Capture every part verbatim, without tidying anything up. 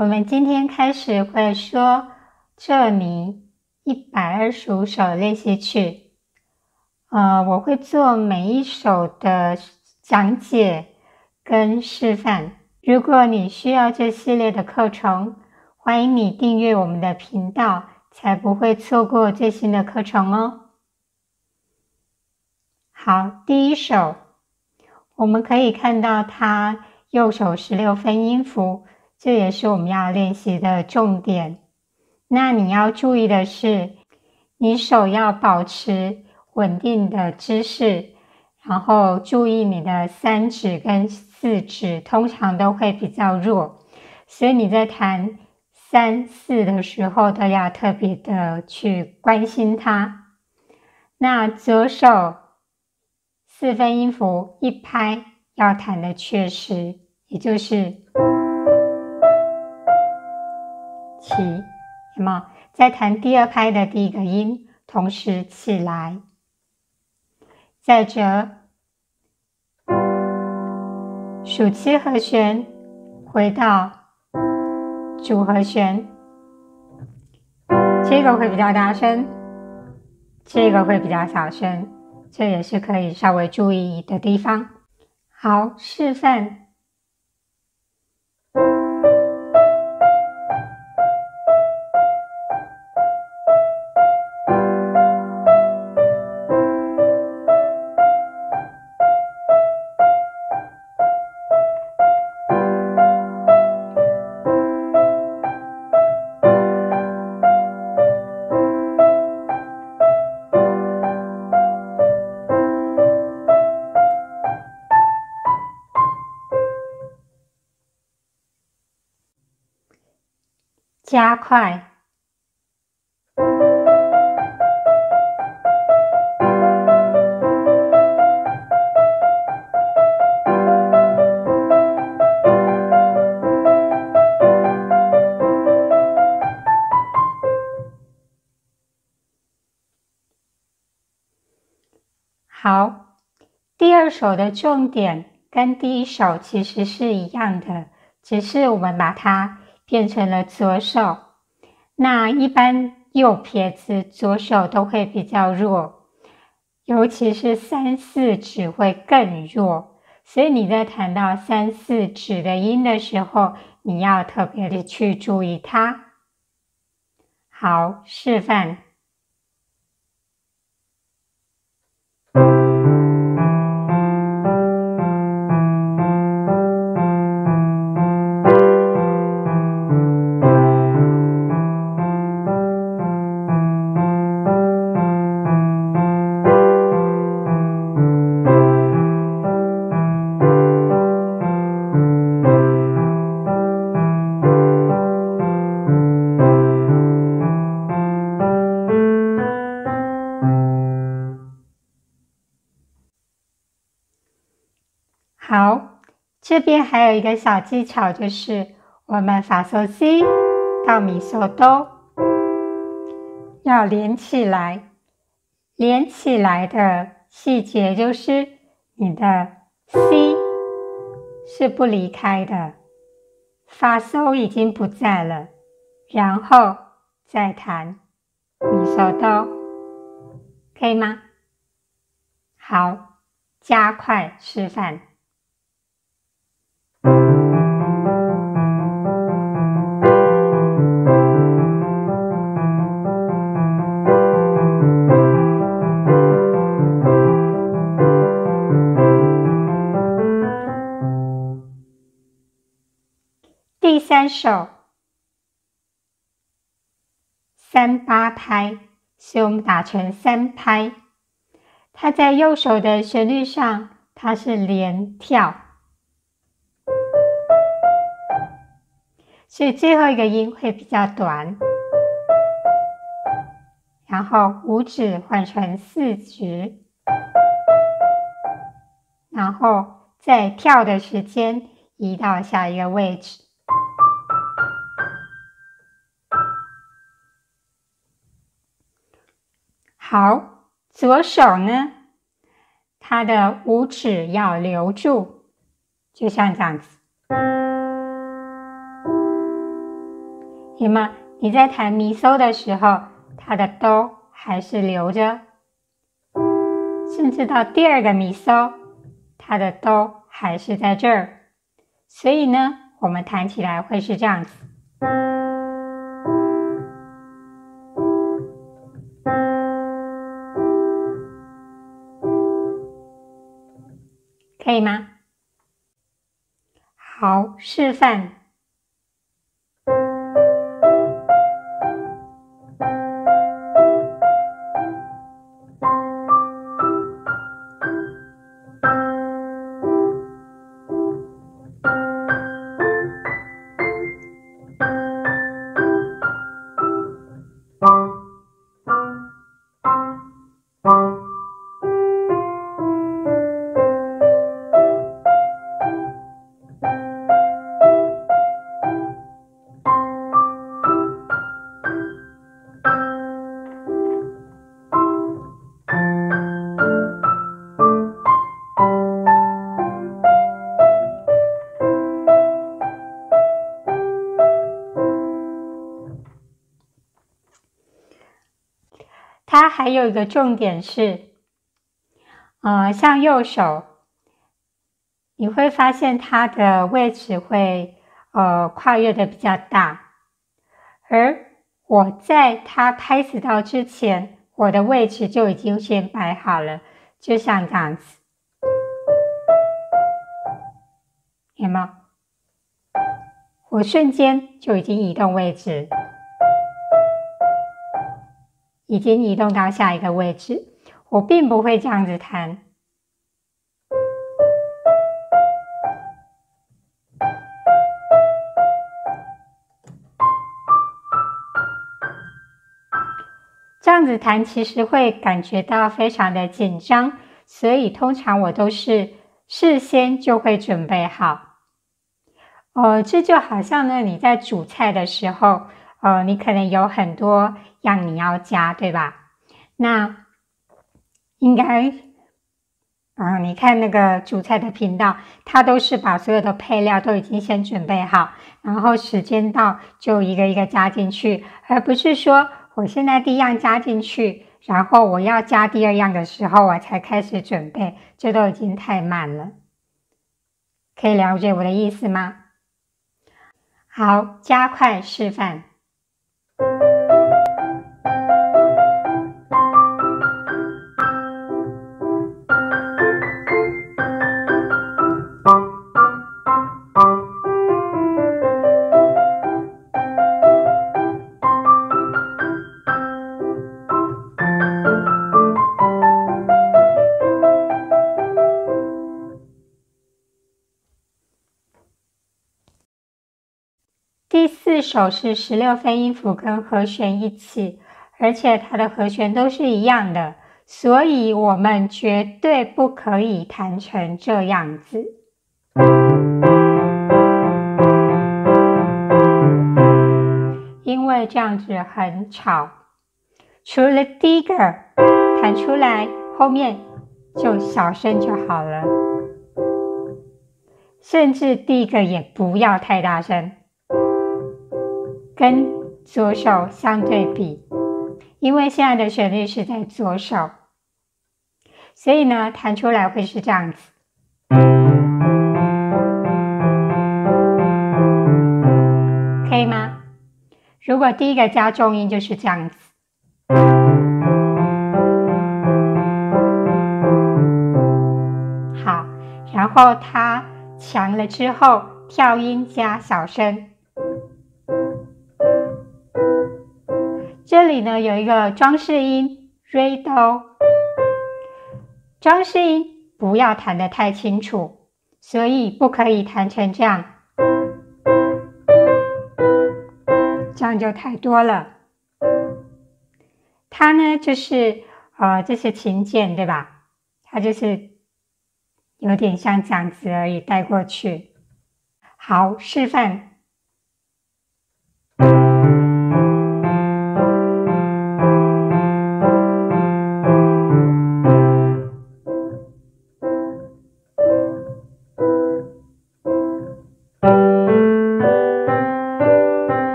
我们今天开始会说这里一百二十五首练习曲。呃，我会做每一首的讲解跟示范。如果你需要这系列的课程，欢迎你订阅我们的频道，才不会错过最新的课程哦。好，第一首，我们可以看到它右手十六分音符，这也是我们要练习的重点。那你要注意的是，你手要保持稳定的姿势，然后注意你的三指跟四指通常都会比较弱，所以你在弹三四的时候都要特别的去关心它。那左手四分音符一拍要弹的确实，也就是起，有没有？在弹第二拍的第一个音，同时起来。再者，属七和弦回到主和弦，这个会比较大声，这个会比较小声，这也是可以稍微注意的地方。好，示范。加快，好，第二首的重点跟第一首其实是一样的，只是我们把它变成了左手。那一般右撇子左手都会比较弱，尤其是三四指会更弱，所以你在弹到三四指的音的时候，你要特别的去注意它。好，示范。好，这边还有一个小技巧，就是我们法索西到米索哆要连起来，连起来的细节就是你的 C 是不离开的，法索已经不在了，然后再弹米索哆，可以吗？好，加快示范。第三首三八拍，所以我们打成三拍。它在右手的旋律上，它是连跳，所以最后一个音会比较短。然后五指换成四指，然后在跳的时间移到下一个位置。好，左手呢，它的五指要留住，就像这样子。 有吗？你在弹咪嗦的时候，它的哆还是留着，甚至到第二个咪嗦，它的哆还是在这儿。所以呢，我们弹起来会是这样子。可以吗？好，示范。它还有一个重点是，呃，像右手，你会发现它的位置会呃跨越的比较大，而我在它开始到之前，我的位置就已经先摆好了，就像这样子，有没有？我瞬间就已经移动位置。已经移动到下一个位置，我并不会这样子弹。这样子弹其实会感觉到非常的紧张，所以通常我都是事先就会准备好。呃，这就好像呢，你在煮菜的时候，呃，你可能有很多样你要加，对吧？那应该，嗯、呃，你看那个煮菜的频道，它都是把所有的配料都已经先准备好，然后时间到就一个一个加进去，而不是说我现在第一样加进去，然后我要加第二样的时候我才开始准备，这都已经太慢了。可以了解我的意思吗？好，加快示范。第四首是十六分音符跟和弦一起，而且它的和弦都是一样的，所以我们绝对不可以弹成这样子。因为这样子很吵。除了第一个弹出来，后面就小声就好了。甚至第一个也不要太大声。跟左手相对比，因为现在的旋律是在左手，所以呢，弹出来会是这样子。可以吗？如果第一个加重音就是这样子。好，然后它强了之后，跳音加小声。这里呢有一个装饰音 re do， 装饰音不要弹得太清楚，所以不可以弹成这样，这样就太多了。它呢就是呃这是琴键对吧？它就是有点像这样子而已，带过去。好，示范。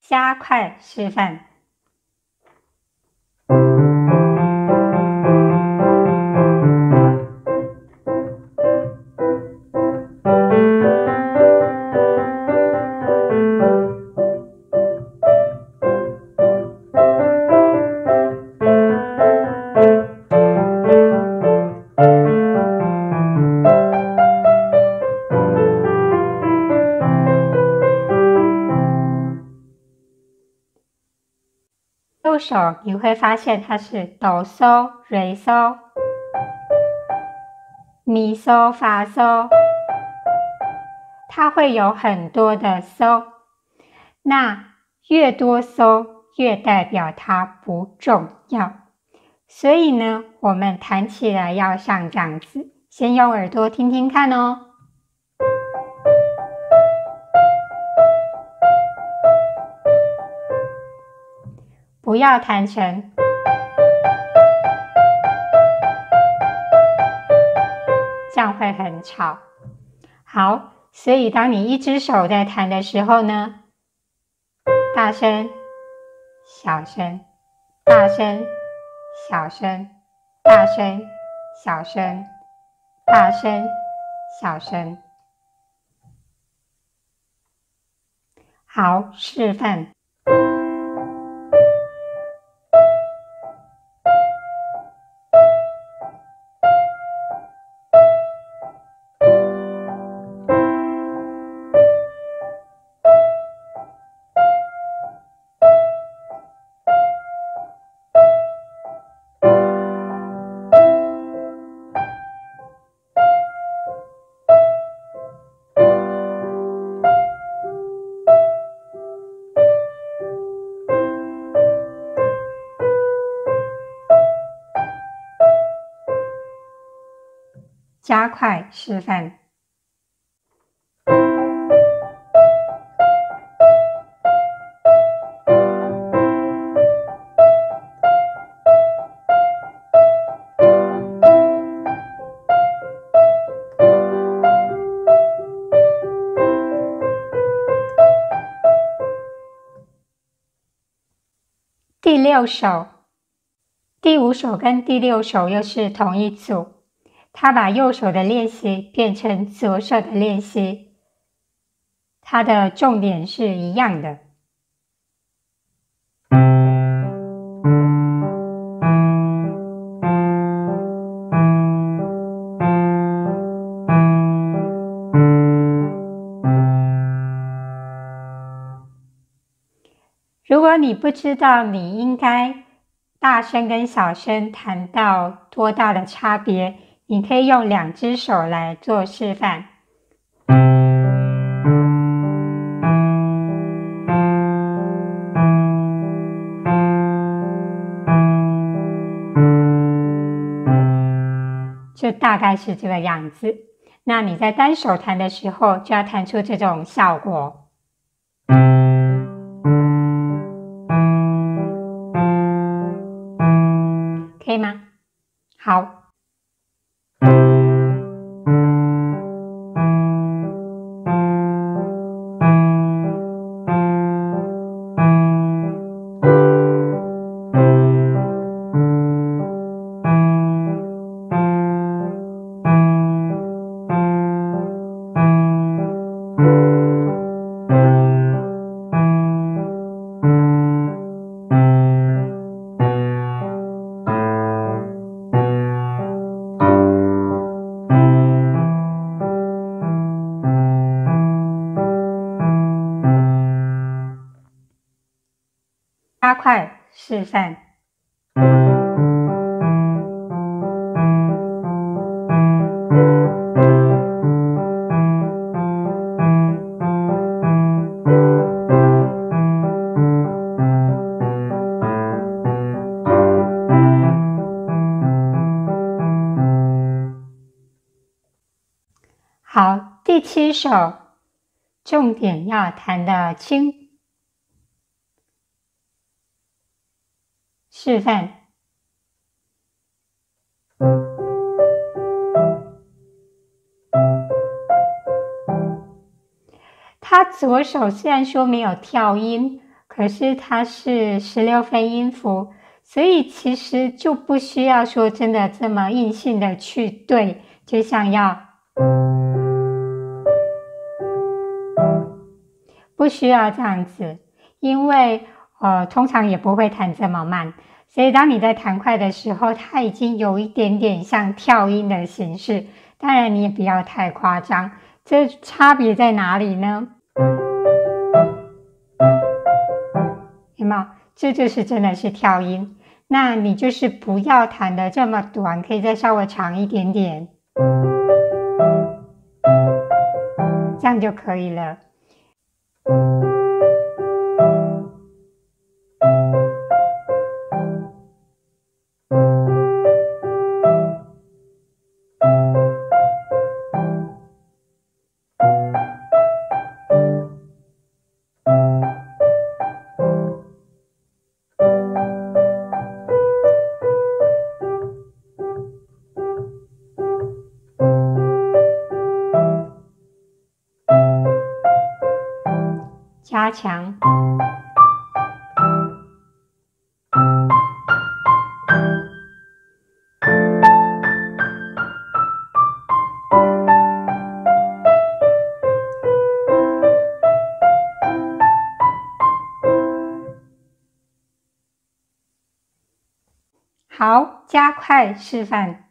加快示范。右手你会发现它是哆嗦、瑞嗦、咪嗦、发嗦，它会有很多的嗦，那越多嗦越代表它不重要，所以呢，我们弹起来要像这样子，先用耳朵听听看哦。不要弹成，这样会很吵。好，所以当你一只手在弹的时候呢，大声、小声、大声、小声、大声、小声、大声、小声。好，示范。加快示范。第六首、第五首跟第六首又是同一组。他把右手的练习变成左手的练习，它的重点是一样的。如果你不知道你应该大声跟小声弹到多大的差别，你可以用两只手来做示范。就大概是这个样子。那你在单手弹的时候，就要弹出这种效果。可以吗？好。加快示范。好，第七首，重点要弹得轻。示范。他左手虽然说没有跳音， 可是它是十六分音符，所以其实就不需要说真的这么硬性的去对，就像要不需要这样子，因为呃通常也不会弹这么慢，所以当你在弹快的时候，它已经有一点点像跳音的形式，当然你也不要太夸张。这差别在哪里呢？有没有？这就是真的是跳音，那你就是不要弹的这么短，可以再稍微长一点点，这样就可以了。加强，好，加快示范。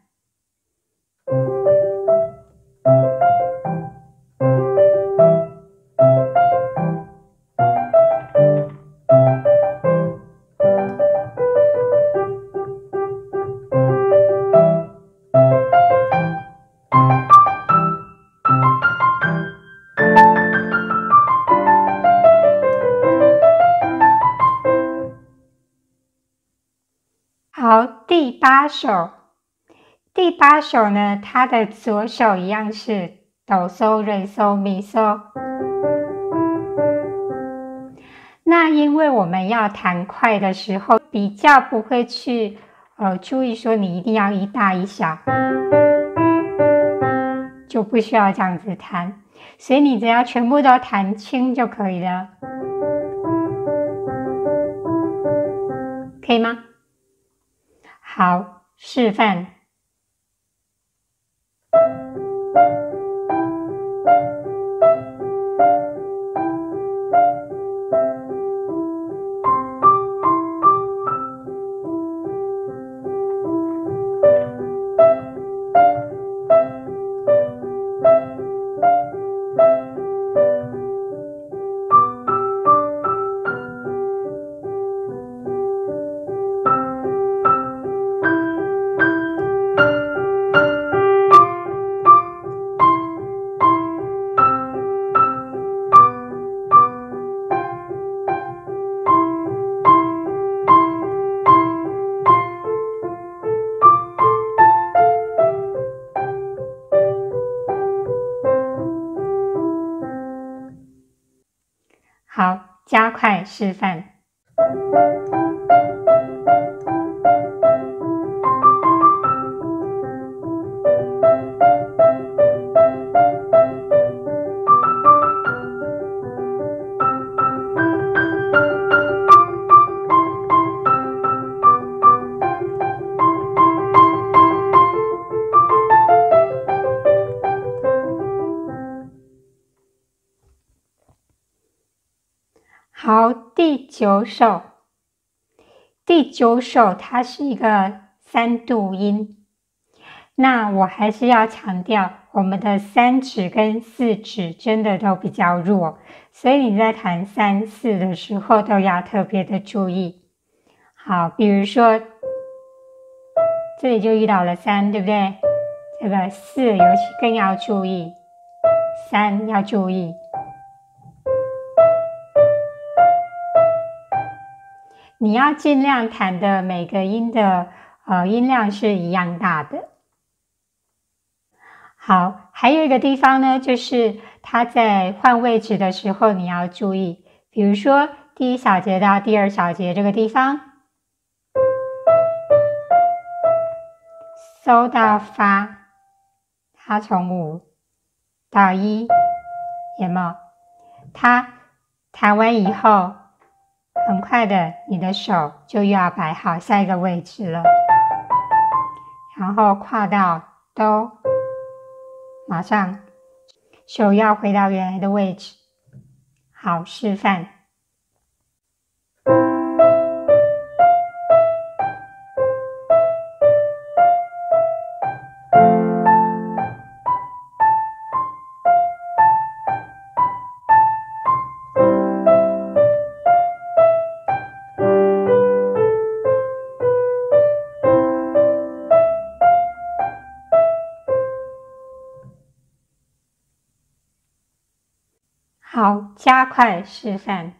好，第八首，第八首呢，它的左手一样是哆嗦瑞嗦咪嗦。那因为我们要弹快的时候，比较不会去呃注意说你一定要一大一小，就不需要这样子弹，所以你只要全部都弹轻就可以了，可以吗？好，示范。好，加快示范。好，第九首，第九首它是一个三度音，那我还是要强调，我们的三指跟四指真的都比较弱，所以你在弹三四的时候都要特别的注意。好，比如说这里就遇到了三，对不对？这个四尤其更要注意，三要注意。你要尽量弹的每个音的呃音量是一样大的。好，还有一个地方呢，就是它在换位置的时候你要注意，比如说第一小节到第二小节这个地方，嗦到发，它从五到一，有没有？它弹完以后很快的，你的手就又要摆好下一个位置了，然后跨到哆，马上手要回到原来的位置。好，示范。好，加快示范。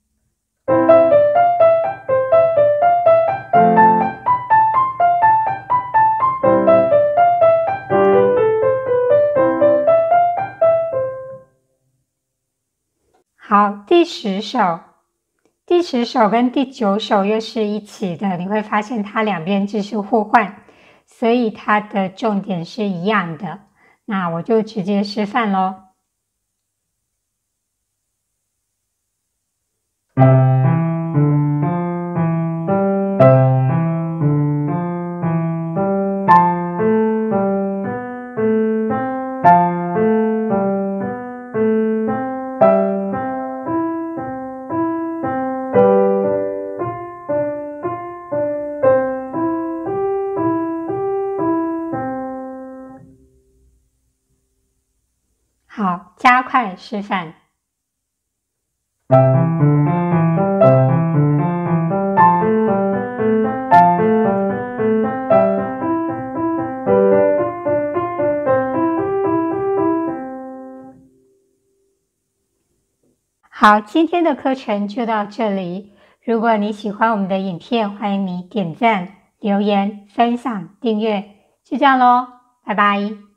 好，第十首，第十首跟第九首又是一起的，你会发现它两边字是互换，所以它的重点是一样的。那我就直接示范咯。好，加快示范。好，今天的课程就到这里。如果你喜欢我们的影片，欢迎你点赞、留言、分享、订阅。就这样咯，拜拜。